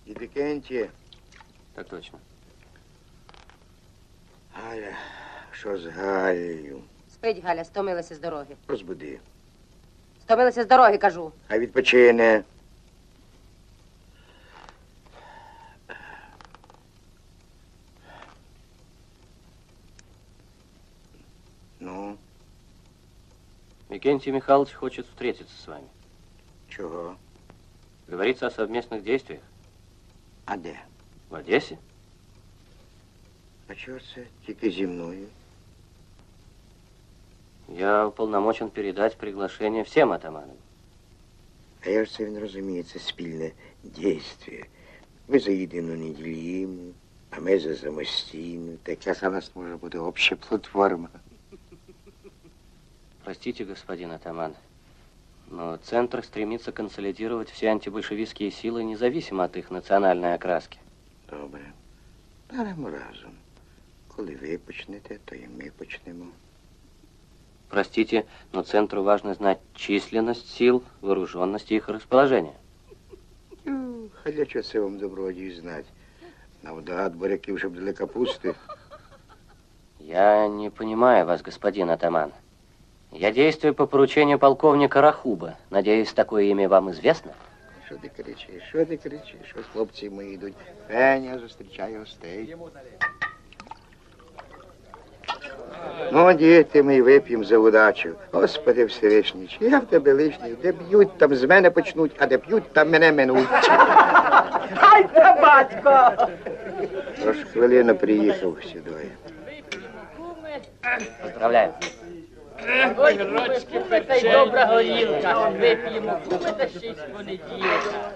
І Дикенті. Так точно. Галя, що з Галею? Спить, Галя, стомилася з дороги. Розбуди. Стомилася з дороги, кажу. Хай відпочине. Ну, Викентий Михайлович хочет встретиться с вами. чого? Говорится о совместных действиях. А де? В Одессе? А чого це тільки зі мною? Я уполномочен передать приглашение всем атаманам. А я ж це він розуміє, це спільне дійство. Ви за єдину неділіму, а ми за самостійну. Така у нас може бути обща платформа. Простите, господин атаман, но Центр стремится консолидировать все антибольшевистские силы, независимо от их национальной окраски. Добре. Даремо разом. Коли ви почнете, то і ми почнемо. Простите, но Центру важно знать численность сил, вооруженность и их расположение. А для чого це вам добродій знати? Навдат буряків, щоб дали капусти. Я не понимаю вас, господин атаман. Я действую по поручению полковника Рахуба. Надеюсь, такое имя вам известно? Що ти кричиш? Що ти кричиш? Ось хлопці мої йдуть. Феня зустрічає гостей. Ну, діти мої, вип'ємо за удачу. Господи Всевишній, чи я в тебе лишній? Де б'ють, там з мене почнуть, а де п'ють, там мене минуть. Ай, та батько! Тож хвилину приїхав сюди. Поздравляю. Ой, куми, та й добра горілка. Вип'ємо куми та ще й з понеділка.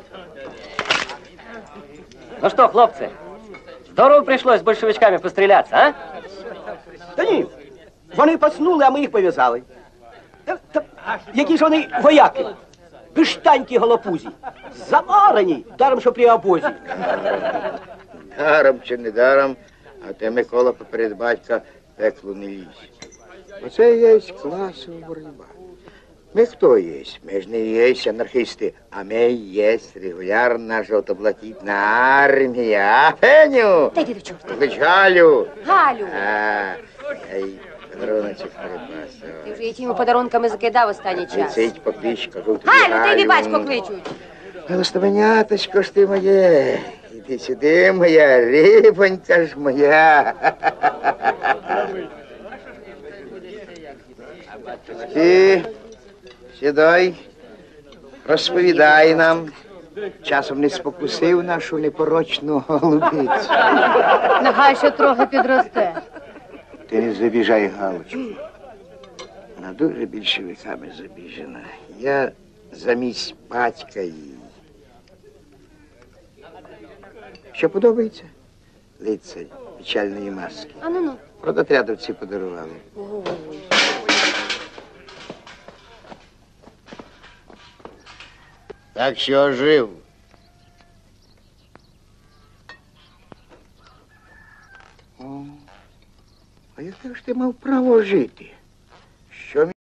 Ну что, хлопцы, здорово пришлось с большевичками постреляться, а? Та ні, вони паснули, а ми їх пов'язали. Які ж вони вояки? Пиштанькі голопузі. Замарені, даром, що при обозі. Даром чи не даром, а те Микола поперед батька пекло не лізь. Оце є класова боротьба. Ми хто є? Ми ж не є анархисти, а ми є регулярна жовто-блакитна армія. А, Феню? Та йди до чорта. Клич Галю. Галю! Ей, подаруночок припасав. Ти вже її тими подарунками закидав останній час. Цить поклич, кажу тобі Галю, та йди батько кличуть. Ластовеняточко ж ти моє. Іди сюди, моя рибонька ж моя. Ти сідай, розповідай нам. Часом не спокусив нашу непорочну голубицю. Нехай ще трохи підросте. Ти не забіжай, Галочку. Вона дуже більшовиками забіжена. Я замість батька їй. Що подобається? Лицарь печальної маски. А ну-ну. Продотрядовці подарували. Так що жив. О, а яке ж ти мав право жити? Що